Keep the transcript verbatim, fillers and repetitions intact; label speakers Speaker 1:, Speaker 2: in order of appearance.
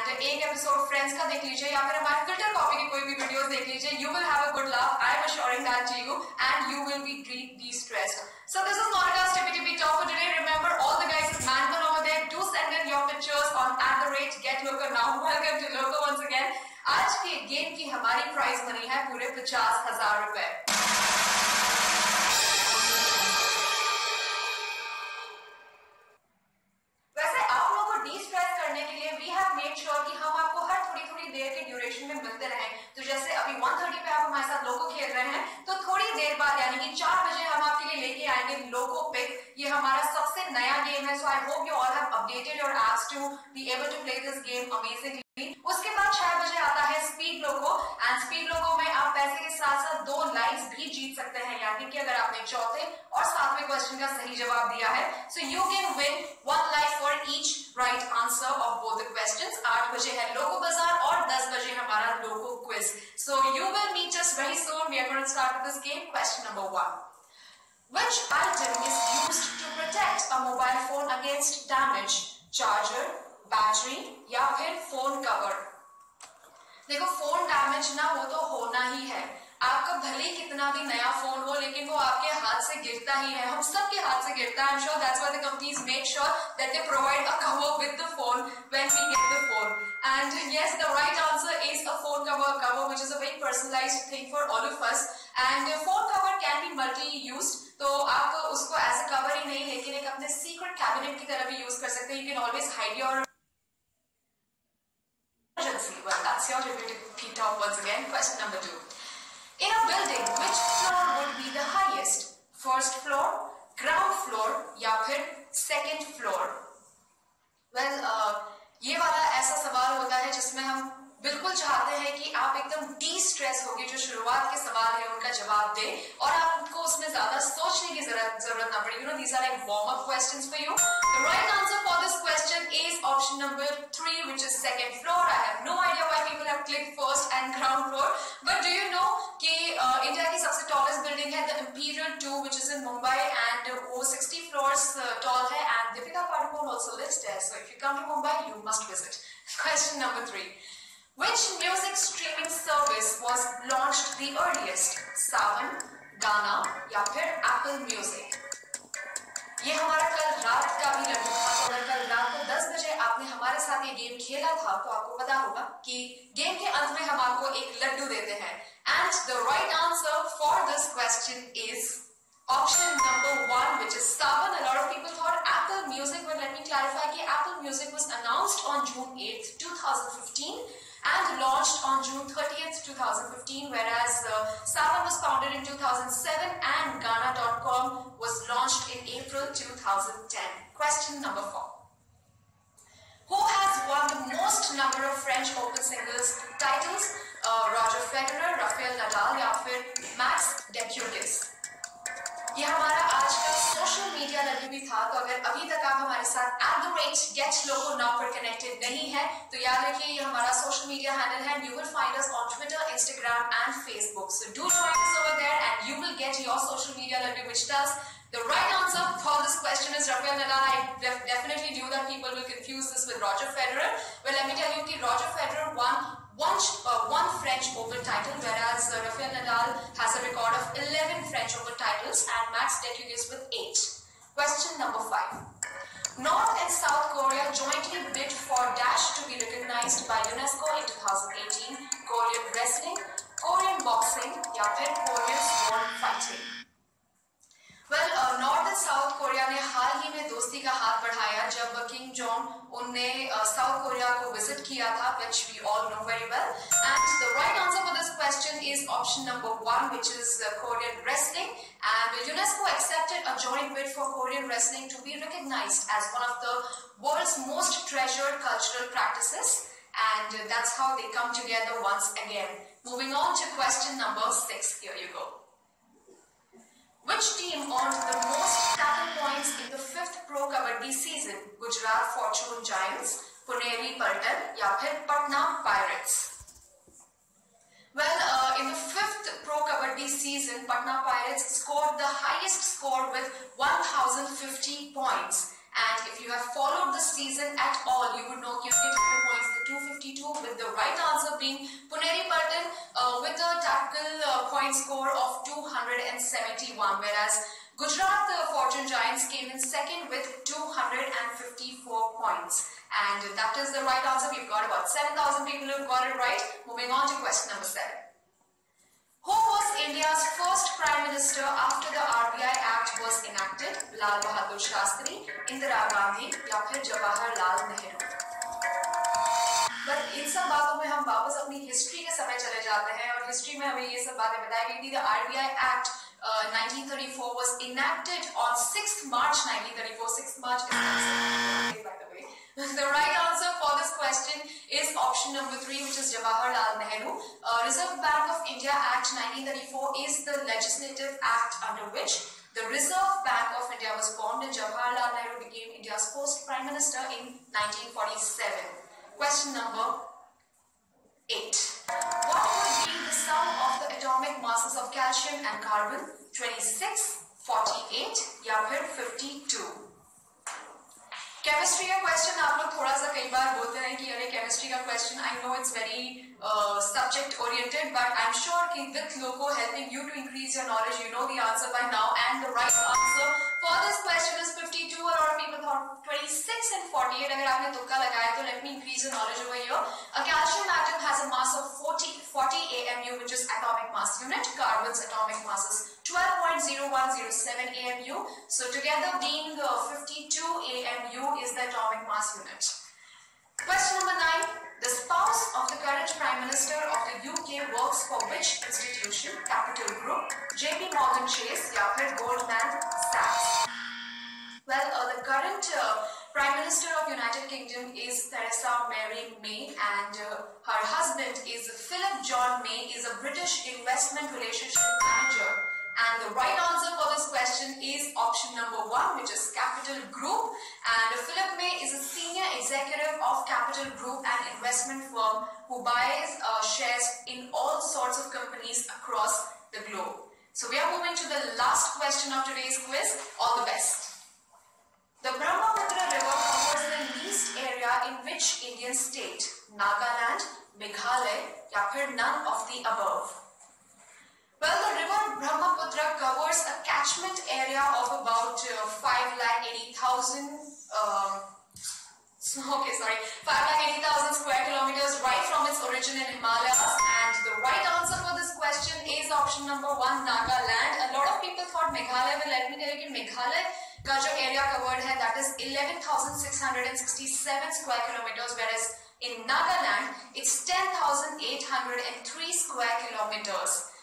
Speaker 1: And एक episode friends का देख लीजिए या फिर हमारे फिल्टर कॉफी की कोई भी वीडियोस देख लीजिए. You will have a good laugh. I am assuring that to you, and you will be de-stressed. So this is Monica's Tippy Tippy Top for today. Remember, all the guys with Manpur over there, do send in your pictures on at the rate get loco now. Welcome to Loco once again. आज के game की हमारी price money है पूरे पचास हजार रुपए. वैसे आप लोगों को डी-स्ट्रेस करने के लिए वी हैव मेड श्योर कि हम आपको हर थोड़ी थोड़ी देर के ड्यूरेशन में मिलते रहें. तो जैसे अभी वन थर्टी पे आप हमारे साथ लोको खेल रहे हैं, तो थोड़ी देर बाद यानी कि चार बजे हम आपके लिए लेके आएंगे लोको पिक. ये हमारा सबसे नया गेम है. So I hope you all have updated your apps to be able to play this game amazingly. उसके बाद छह बजे आता है speed loco, and speed loco में आप पैसे के साथ साथ दो लाइक्स भी जीत सकते हैं, यानी कि अगर आपने चौथे और सातवें क्वेश्चन का सही जवाब दिया है, so you can win one like for each right answer of both the questions. आठ बजे है लोको बाजार और दस बजे हमारा loco quiz. So you will meet us very soon. We are going to start with this game. Question number one. Which item is used to protect a mobile phone against damage? Charger, battery या फिर phone cover? देखो, phone damage ना वो तो होना ही है. आपका भले कितना भी नया फोन हो, लेकिन वो आपके हाथ से गिरता ही है. हम सबके हाथ से गिरता है. I'm sure that's why the companies make sure that they provide a cover with the phone when we get the phone. And yes, the right answer is a phone cover, cover which is a very personalized thing for all of us. And phone cover can be multi-used. तो आप उसको as a cover ही नहीं, लेकिन एक अपने secret cabinet की तरह भी यूज कर सकते हैं. You can always hide your emergency. Well, that's your Tippy Tippy Top once again. Question number two. In a building, which floor would be the highest? First floor, ground floor या फिर second floor? Well, uh, ये वाला ऐसा सवाल होता है जिसमें हम बिल्कुल चाहते हैं कि आप एकदम डी स्ट्रेस होगी. जो शुरुआत के सवाल है उनका जवाब दे और आपको उसमें ज्यादा सोचने की जरूरत जरूरत ना पड़े. You know, these are like warm up questions for you. The right answer for this question is option number three, which is second floor. I have no idea why people have clicked first and ground floor, but do you know कि India की सबसे tallest building है the Imperial two, which is in Mumbai, and वो sixty floors tall है, and Deepika Padukone also lives there. So if you come to Mumbai, you must visit. Question number three. Which music streaming service was launched the earliest? Savan, Gaana या फिर Apple Music? ये हमारा कल रात का भी लड्डू था. अगर कल रात को दस बजे आपने हमारे साथ ये गेम खेला था तो आपको पता होगा कि गेम के अंत में हम आपको एक लड्डू देते हैं. And the right answer for this question is option number one, which is Savan. A lot of people thought Apple Music, but let me clarify that Apple Music was announced on June eighth, twenty fifteen. And launched on June thirtieth, twenty fifteen, whereas uh, Savan was founded in two thousand seven and Gaana dot com was launched in April two thousand ten. Question number four. Who has won the most number of French Open singles titles? Uh, Roger Federer, Rafael Nadal या फिर Max Decugis? ये हमारा आज का social media Laddu भी था. तो अगर अभी तक आप हमारे साथ at the rate get loco now पर कनेक्टेड नहीं है, तो याद रखिए ये हमारा सोशल मीडिया हैंडल है. You will find us on Twitter, Instagram and Facebook. So do join us over there and you will get your social media लड्डू which does. The right answer for this question is Rafael Nadal. I def definitely knew that people will confuse this with Roger Federer. Well, let me tell you that Roger Federer won one, uh, one French Open title, whereas uh, Rafael Nadal has a record of eleven French Open titles and Max Decugis with eight. Question number five. North and South Korea jointly bid for Dash to be recognized by UNESCO in twenty eighteen. Korean wrestling, Korean boxing या फिर Korean sword fighting? Well, uh, North and South Korea ने हाल ही में दोस्ती का हाथ बढ़ाया जब king जॉन्ग उनने साउथ कोरिया को विजिट किया था, which we all know very well. And the right answer for this question is option number one, which is uh, Korean wrestling. And UNESCO accepted a joint bid for Korean wrestling to be recognized as one of the world's most treasured cultural practices. And uh, that's how they come together once again. Moving on to question number six. Here you go. Which team earned the most tackle points in the fifth Pro Kabaddi season? Gujarat Fortune Giants, Puneri Paltan या फिर Patna Pirates? Well, uh, in the fifth Pro Kabaddi season, Patna Pirates scored the highest score with one thousand fifty points. And if you have followed the season at all, you would know कि उनके total points थे two hundred fifty the right answer being Puneri Patan uh, with a tactical uh, point score of two hundred seventy-one, whereas Gujarat uh, Fortune Giants came in second with two hundred fifty-four points. And that is the right answer. We've got about seven thousand people who've got it right. Moving on to question number seven. Who was India's first Prime Minister after the R B I Act was enacted? Lal Bahadur Shastri, Indira Gandhi या फिर Jawaharlal Nehru? But in सब बातों में हम वापस अपनी history के समय चले जाते हैं और हिस्ट्री में हमें ये सब बातें बताई गई थी. The R B I Act uh, nineteen thirty-four was enacted on sixth March nineteen thirty-four. sixth March is by the way. The right answer for this question is option number three, which is Jawaharlal Nehru. Uh, Reserve Bank of India Act nineteen thirty-four is the legislative act under which the Reserve Bank of India was formed, and Jawaharlal Nehru became India's first Prime Minister in nineteen forty-seven. Question number eight. What would be the sum of the atomic masses of calcium and carbon? twenty-six, forty-eight या फिर fifty-two? Chemistry का question आप लोग थोड़ा सा कई बार बोलते हैं कि अरे केमिस्ट्री का question I know it's very subject oriented but I am sure कि with loco helping you to increase your knowledge you know the answer by now and the right answer for this question is fifty-two. और और people thought twenty-six and forty-eight. अगर आपने तुक्का लगाया तो let me increase your knowledge over here. A calcium atom has a mass of forty forty A M U, which is atomic mass unit. Carbon's atomic mass is twelve point zero one zero seven A M U. So together being uh, fifty-two A M U is the atomic mass unit. Question number nine. The spouse of the current Prime Minister of the U K works for which institution? Capital Group, J P Morgan Chase या फिर Goldman Sachs? Well, uh, the current uh, Prime Minister of United Kingdom is Theresa Mary May, and uh, her husband is Philip John May, is a British investment relationship manager. And the right answer for this question is option number one, which is Capital Group. And Philip May is a senior executive of Capital Group, an investment firm who buys uh, shares in all sorts of companies across the globe. So we are moving to the last question of today's quiz. All the best. The Brahmaputra River covers the least area in which Indian state? Nagaland, Meghalaya, या फिर none of the above? Well, the river Brahmaputra covers a catchment area of about uh, five lakh eighty thousand um, okay, sorry, five lakh eighty thousand square kilometers right from its origin in Himalayas. And the right answer for this question is option number one, Nagaland. A lot of people thought Meghalaya, but let me tell you, Meghalaya का जो area covered है, that is eleven thousand six hundred sixty-seven square kilometers, whereas in Nagaland it's ten thousand eight hundred three square kilometers.